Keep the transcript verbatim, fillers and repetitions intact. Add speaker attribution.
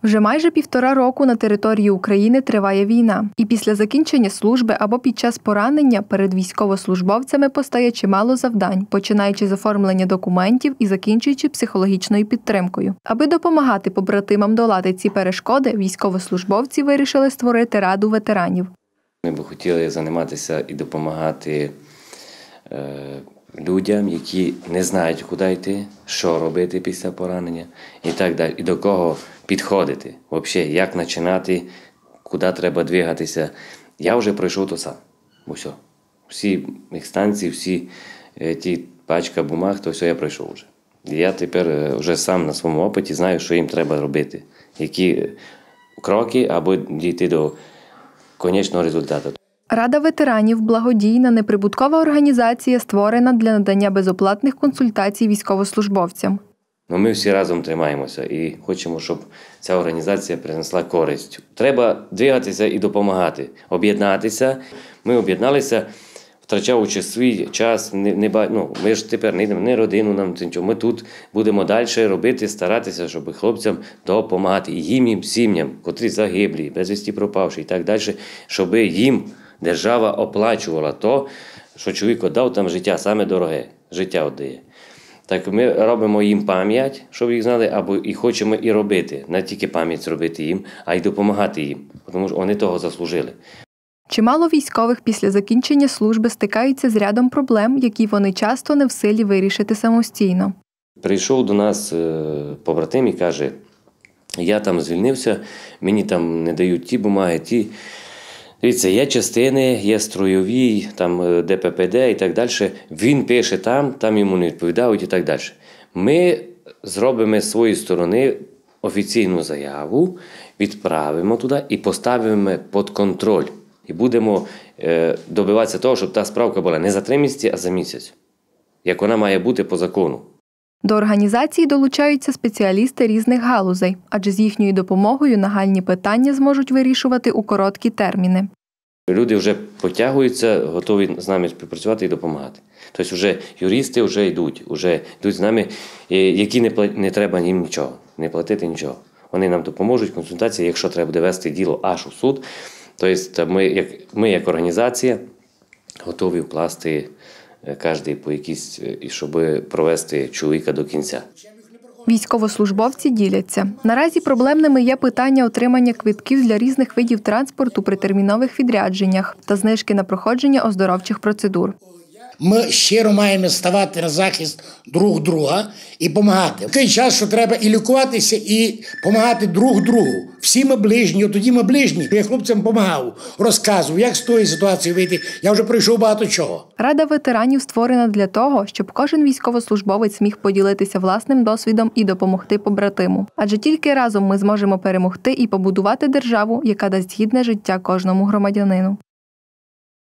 Speaker 1: Вже майже півтора року на території України триває війна. І після закінчення служби або під час поранення перед військовослужбовцями постає чимало завдань, починаючи з оформлення документів і закінчуючи психологічною підтримкою. Аби допомагати побратимам долати ці перешкоди, військовослужбовці вирішили створити Раду ветеранів.
Speaker 2: Ми б хотіли займатися і допомагати е, людям, які не знають, куди йти, що робити після поранення і так далі. І до кого підходити, взагалі, як починати, куди треба двигатися. Я вже пройшов то сам. Усе. Всі інстанції, всі е, ті пачка бумаг, то все я пройшов вже. І я тепер вже сам на своєму опиті знаю, що їм треба робити, які кроки, або дійти до кінцевого результату.
Speaker 1: Рада ветеранів – благодійна, неприбуткова організація, створена для надання безоплатних консультацій військовослужбовцям.
Speaker 2: Ну, ми всі разом тримаємося і хочемо, щоб ця організація принесла користь. Треба двигатися і допомагати, об'єднатися. Ми об'єдналися, втрачаючи свій час. Не, не, ну, ми ж тепер не йдемо, не родину нам, нічого. Ми тут будемо далі робити, старатися, щоб хлопцям допомагати. І їм, їм, сім'ям, котрі загиблі, безвісті пропавші і так далі, щоб їм держава оплачувала то, що чоловік дав там життя, саме дороге, життя віддає. Так ми робимо їм пам'ять, щоб їх знали, або і хочемо і робити. Не тільки пам'ять зробити їм, а й допомагати їм, тому що вони того заслужили.
Speaker 1: Чимало військових після закінчення служби стикаються з рядом проблем, які вони часто не в силі вирішити самостійно.
Speaker 2: Прийшов до нас побратим і каже, я там звільнився, мені там не дають ті бумаги, ті. Дивіться, є частини, є строєві, там Де Пе Пе Де і так далі. Він пише там, там йому не відповідають і так далі. Ми зробимо з своєї сторони офіційну заяву, відправимо туди і поставимо під контроль. І будемо е, добиватися того, щоб та справка була не за три місяці, а за місяць. Як вона має бути по закону.
Speaker 1: До організації долучаються спеціалісти різних галузей, адже з їхньою допомогою нагальні питання зможуть вирішувати у короткі терміни.
Speaker 2: Люди вже потягуються, готові з нами співпрацювати і допомагати. Тобто вже юристи вже йдуть, вже йдуть з нами, які не, плат... не треба їм нічого, не платити нічого. Вони нам допоможуть, консультації, якщо треба буде вести діло аж у суд. Тобто ми, як, ми як організація готові вкласти кожен по якійсь, щоб провести чоловіка до кінця.
Speaker 1: Військовослужбовці діляться. Наразі проблемними є питання отримання квитків для різних видів транспорту при термінових відрядженнях та знижки на проходження оздоровчих процедур.
Speaker 3: Ми щиро маємо ставати на захист друг друга і допомагати. В той час, що треба і лікуватися, і допомагати друг другу. Всі ми ближні, тоді ми ближні. Я хлопцям допомагав, розказував, як з тої ситуації вийти. Я вже пройшов багато чого.
Speaker 1: Рада ветеранів створена для того, щоб кожен військовослужбовець міг поділитися власним досвідом і допомогти побратиму. Адже тільки разом ми зможемо перемогти і побудувати державу, яка дасть гідне життя кожному громадянину.